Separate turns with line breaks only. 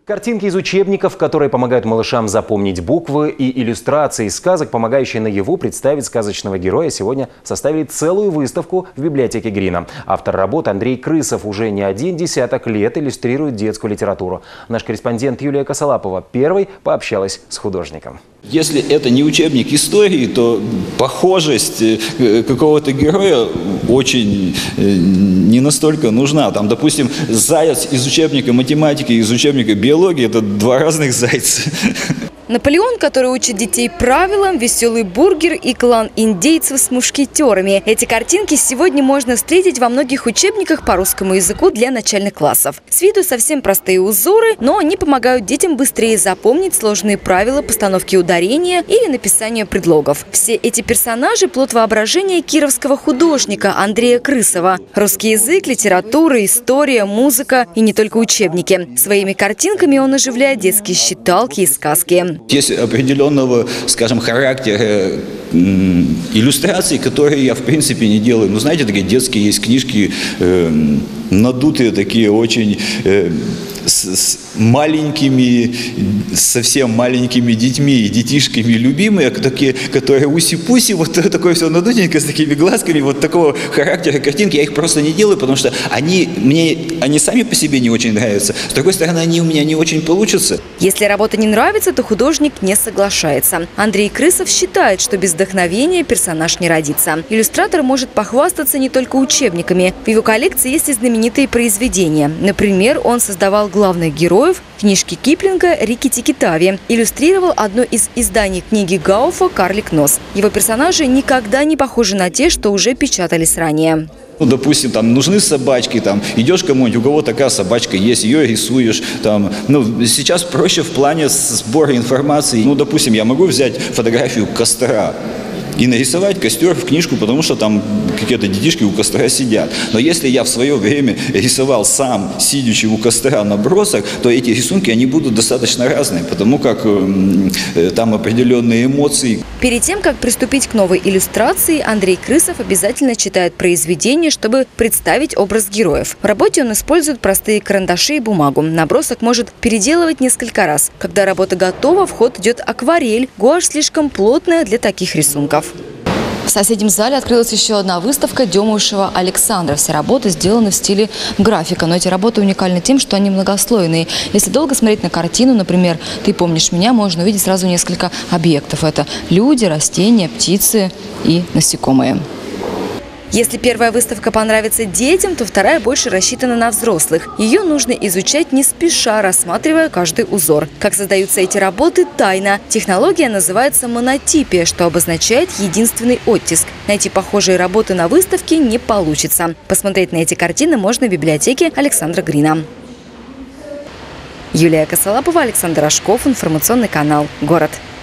Картинки из учебников, которые помогают малышам запомнить буквы, и иллюстрации из сказок, помогающие наяву представить сказочного героя, сегодня составили целую выставку в библиотеке Грина. Автор работ Андрей Крысов уже не один десяток лет иллюстрирует детскую литературу. Наш корреспондент Юлия Косолапова первой пообщалась с художником.
Если это не учебник истории, то похожесть какого-то героя очень не настолько нужна. Там, допустим, заяц из учебника математики и из учебника биологии – это два разных зайца.
Наполеон, который учит детей правилам, веселый бургер и клан индейцев с мушкетерами. Эти картинки сегодня можно встретить во многих учебниках по русскому языку для начальных классов. С виду совсем простые узоры, но они помогают детям быстрее запомнить сложные правила постановки ударения или написания предлогов. Все эти персонажи – плод воображения кировского художника Андрея Крысова. Русский язык, литература, история, музыка и не только учебники. Своими картинками он оживляет детские считалки и сказки.
Есть определенного, скажем, характера иллюстраций, которые я в принципе не делаю. Ну, знаете, такие детские есть книжки, надутые такие, очень с маленькими, совсем маленькими детьми и детишками любимые, такие, которые уси-пуси, вот такое все надутенькое, с такими глазками, вот такого характера картинки. Я их просто не делаю, потому что они сами по себе не очень нравятся. С другой стороны, они у меня не очень получатся.
Если работа не нравится, то художник не соглашается. Андрей Крысов считает, что без вдохновения персонаж не родится. Иллюстратор может похвастаться не только учебниками. В его коллекции есть и знаменитые произведения. Например, он создавал главных героев книжки Киплинга «Рикки-тикки-тави». Иллюстрировал одно из изданий книги Гауфа «Карлик Нос». Его персонажи никогда не похожи на те, что уже печатались ранее.
Ну, допустим, там нужны собачки, там идешь кому-нибудь, у кого такая собачка есть, ее рисуешь. Там, ну, сейчас проще в плане сбора информации. Ну, допустим, я могу взять фотографию костра и нарисовать костер в книжку, потому что там какие-то детишки у костра сидят. Но если я в свое время рисовал сам, сидячи у костра, набросок, то эти рисунки, они будут достаточно разные, потому как там определенные эмоции.
Перед тем, как приступить к новой иллюстрации, Андрей Крысов обязательно читает произведение, чтобы представить образ героев. В работе он использует простые карандаши и бумагу. Набросок может переделывать несколько раз. Когда работа готова, в ход идет акварель. Гуашь слишком плотная для таких рисунков. В соседнем зале открылась еще одна выставка Демушева Александра. Все работы сделаны в стиле графика, но эти работы уникальны тем, что они многослойные. Если долго смотреть на картину, например, «Ты помнишь меня», можно увидеть сразу несколько объектов. Это люди, растения, птицы и насекомые. Если первая выставка понравится детям, то вторая больше рассчитана на взрослых. Ее нужно изучать не спеша, рассматривая каждый узор. Как создаются эти работы – тайна. Технология называется монотипия, что обозначает единственный оттиск. Найти похожие работы на выставке не получится. Посмотреть на эти картины можно в библиотеке Александра Грина. Юлия Косолапова, Александр Рожков, информационный канал «Город».